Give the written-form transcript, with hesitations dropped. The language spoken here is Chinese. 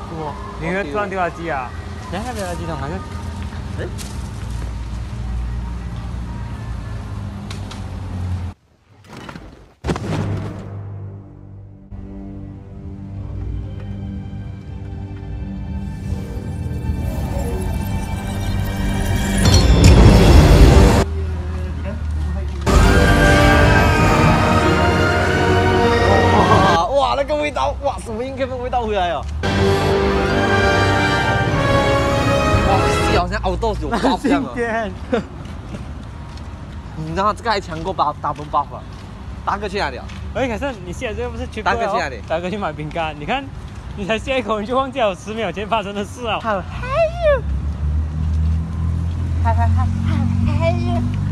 我，你会突然丢垃圾啊？等下没有垃圾桶好像。哎。 哇，那个味道，哇，什么应该的味道回来哦！哇，血好像熬豆有 buff 这样啊！你知道这个还强过double buff 啊！大哥去哪里啊？ 哎，可是你现在这个不是去大哥去哪里？ 大哥去买饼干，你看，你才下一口你就忘记了10秒前发生的事啊！ 嗨，嗨，嗨，嗨，嗨，嗨！